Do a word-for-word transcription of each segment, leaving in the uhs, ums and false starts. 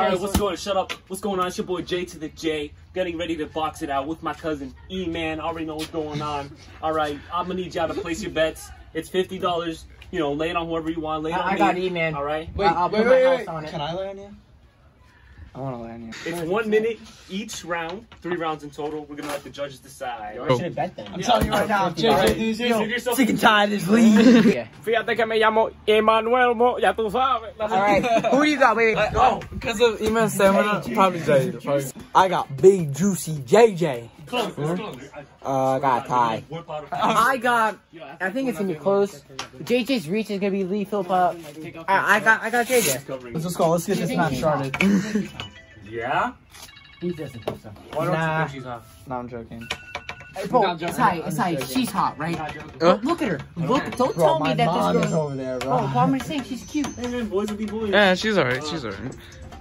right, what's going on? Shut up. What's going on? It's your boy J to the J. Getting ready to box it out with my cousin E-Man. Already know what's going on. All right, I'm going to need y'all to place your bets. It's fifty dollars. You know, lay it on whoever you want. Lay it I, on I me. got E-Man. All right? Wait, I'll wait, put wait, my wait. house on it. Can I lay on you? I want to lay on you. It's one minute each round. Three rounds in total. We're going to let the judges decide. I should have bet them. I'm telling you right now, J J, do you yourself. Sick and tired of this league. Yeah. Fíjate que me llamo Emmanuel Mo. Ya tú sabes. All right, who do you got? Wait, wait. Oh, because of Eman's stamina, probably J. I got big juicy J J. Close, it's close. Uh, I got Ty. I got. I think it's gonna be close. J J's reach is gonna be Lee Philip. I, I got. I got J J. Let's just go. Let's get this match started. Yeah? He doesn't think so. Why don't Nah. you think she's hot? No, I'm joking. Hey, bro, it's high. It's high. She's hot, right? Huh? Look at her. Look. Don't Bro, tell me my that mom this is girl. over there, bro. Bro, what am I saying? She's cute. Hey man, boys will be boys. Yeah, she's alright. She's alright.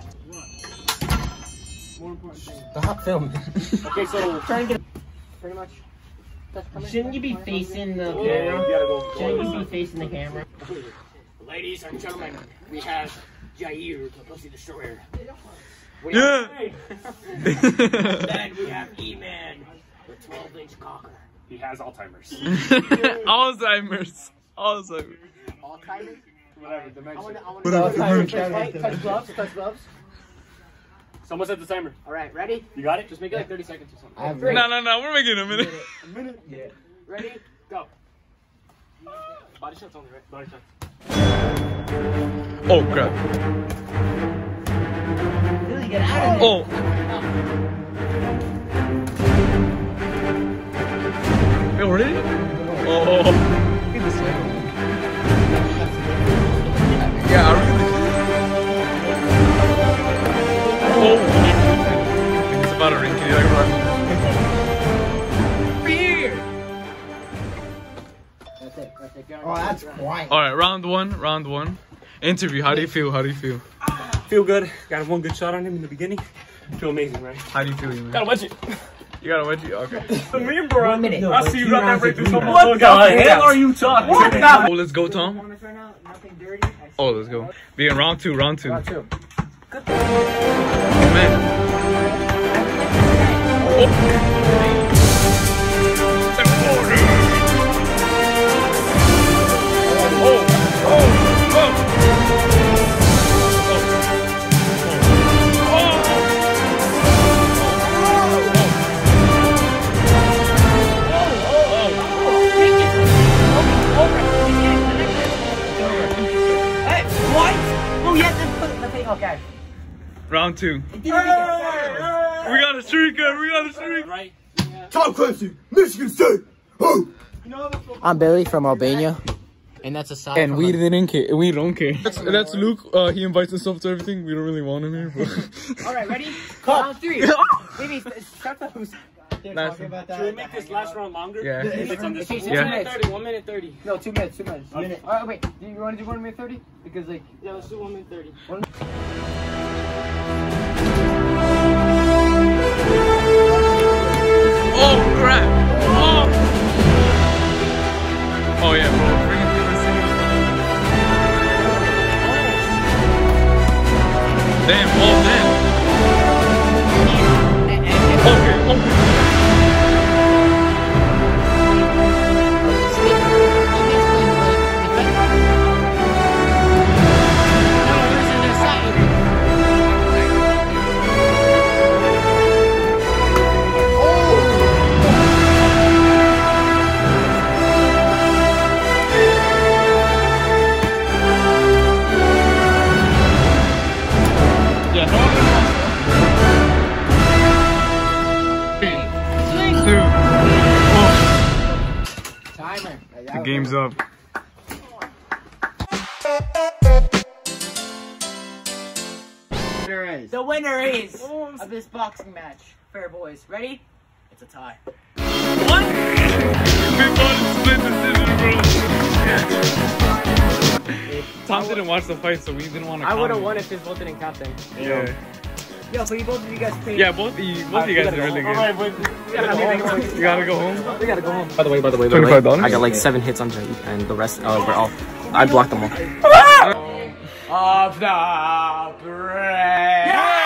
Stop filming. Okay, so Try and get. Pretty much. Shouldn't you be facing the yeah, you camera? gotta go. Shouldn't you be facing the camera? Ladies and gentlemen, we have Jair, the Pussy Destroyer. We Yeah. have, then we have E-Man, the twelve inch cocker. He has Alzheimer's. Alzheimer's. Alzheimer's. All timers. Whatever, dementia. Touch gloves. Touch gloves. Someone set the timer. All right, ready? You got it? Just make it like thirty seconds or something. I have three. No, no, no. We're making it a minute. A minute? Yeah. Ready? Go. Body shots only, right? Body shots. Oh crap. Really get out of Oh. Hey, really? Oh. Yeah, I really. Oh. It's about a ring. Can you like run? That's it. That's it. Oh, that's quiet. All right, round one. Round one. Interview. How do you feel? How do you feel? Feel good. Got one good shot on him in the beginning. Feel amazing, right? How do you feel, man? Gotta watch it. You got a wedgie? Okay. Me, bro. One minute. I see you got that right through someone. What the hell are you talking about? Oh, let's go, Tom. Nothing dirty. Oh, let's go. Be in round two. Round two. Round two. Oh, man. Hey, what? Oh, yeah, then put the thing. Okay. Round two. We got a streaker. We got a streak. Right? Tom Clancy, Michigan State. Oh. I'm Billy from Albania, and that's a side. And we didn't care. We don't care. That's, that's Luke. Uh, he invites himself to everything. We don't really want him here. But All right, ready? Round three. Baby, shut the who's. Nice. Should we make this last round longer? Yeah. It's on this It's one. two Yeah. minutes. thirty. One minute thirty. No, two minutes. Two minutes. Minute. All right, wait. Do you want to do one minute thirty? Because like. Yeah, let's do one minute thirty. One... Oh crap! Oh. Oh yeah, bro. Bring it to the city. Damn. Oh damn. Okay. Okay. Yeah. No one wants. Three, two, one. Timer. The game's up. The winner is of this boxing match. Fair boys. Ready? It's a tie. What? We both split decision, bro. Tom didn't watch the fight, so we didn't want to. I would have won if his vote didn't count then. Yeah. Yo, but you both of you guys played. Yeah, both of you, both of you guys did really good. Alright, wait. We gotta go home. You gotta go home. We gotta go home. By the way, by the way, by the way, twenty-five dollars? I got like seven hits on Jay, and the rest, uh, were off. I blocked them all. Of the bread.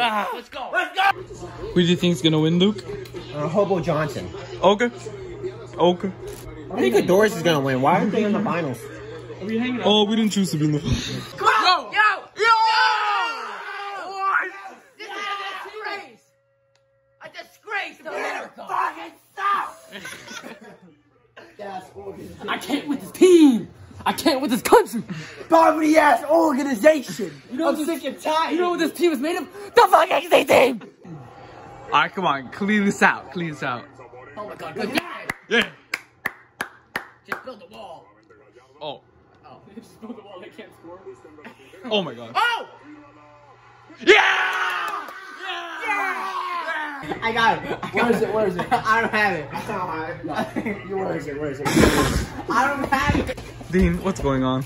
Ah. Let's go. Let's go. Who do you think's gonna win, Luke? Uh, Hobo Johnson. Okay. Okay. I think Doris is gonna win. Why aren't they in the finals? Are we hanging out? Oh, we didn't choose to be in the finals. Come on! Yo! Yo! Yo! What? This is a disgrace! A disgrace to America! Fucking stop! I can't with this team. I can't with this country. Poverty ass organization. You know I'm this, sick and tired. You know what this team is made of? The fucking state team. Alright, come on. Clean this out. Clean this out. Oh my god, good guy. Yeah. Just build the wall. Oh. Oh, just build the wall. They can't score. Oh my god. Oh! Yeah! I got it. Where is it? Where is it? I don't have it. I don't have it. No. Where is it? Where is it? I don't have it. Dean, what's going on?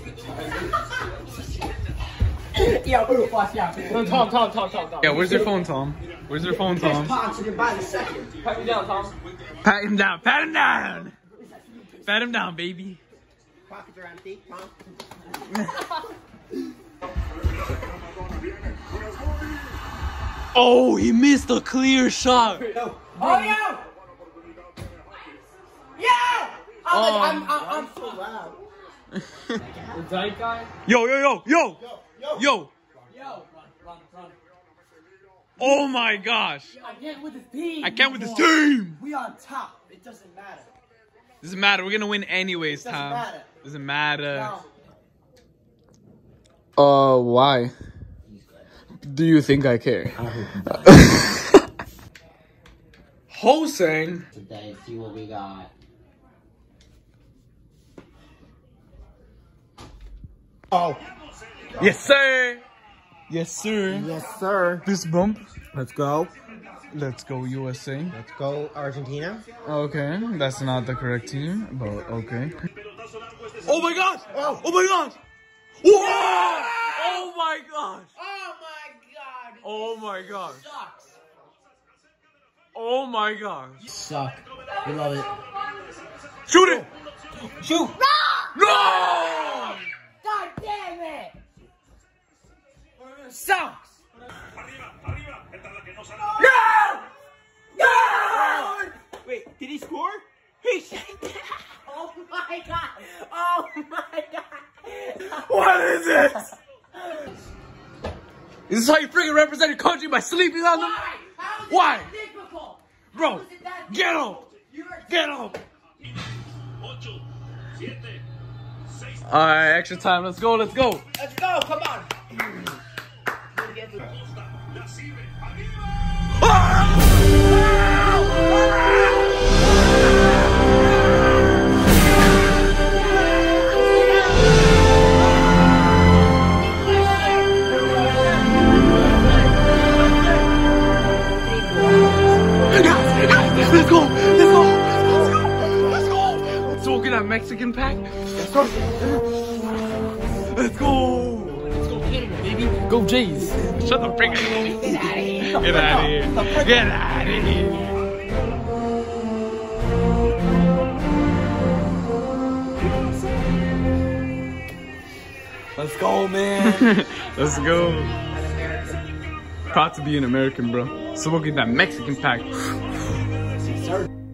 Yo, watch out. No, Tom, Tom, Tom, Tom, Tom. Yeah, where's your phone, Tom? Where's your phone, Tom? Pops, you can buy the second. Pat me down, Tom. Pat him down. Pat him down. Pat him down, baby. Pockets are empty. Tom. Oh, he missed a clear shot. Oh, yo! Yo! I'm, Oh. I'm, I'm, I'm so loud. The Dyke guy. Yo, yo, yo, yo, yo. Yo, run, run, run. Oh my gosh. I can't with this team. I can't with this team. We on top. It doesn't matter. Doesn't matter. We're gonna win anyways, Doesn't Tom. matter. Doesn't matter. No. Uh, why? Do you think I care? Hosang. Today, see what we got. Oh. Yes, sir. Yes, sir. Yes, sir. This bump. Let's go. Let's go, U S A. Let's go, Argentina. Okay, that's not the correct team, but okay. Oh my gosh! Oh, oh my gosh! Whoa! Oh my gosh! Oh my god. Oh my gosh! Sucks. Oh my gosh! Suck. We love it. Shoot it! Shoot. No! God damn it. Sucks. No! No! Wait, did he score? He Oh my god! Oh my god! What is this? Is this how you freaking represent your country, by sleeping on them? Why? How is it Why? that difficult? Bro, How is it that get difficult? up! You're Get up! Alright, extra time. Let's go, let's go. Let's go, come on. Let's go! Let's go! Let's go! Let's go! Let's go get that Mexican pack. Let's go! Let's go! Let's go Canada, baby. Go Jays. Shut the freaking Get out of here. Get out of here! Get out of here! Let's go, man. Let's go. Proud to be an American, bro. So we'll get that Mexican pack. Sir.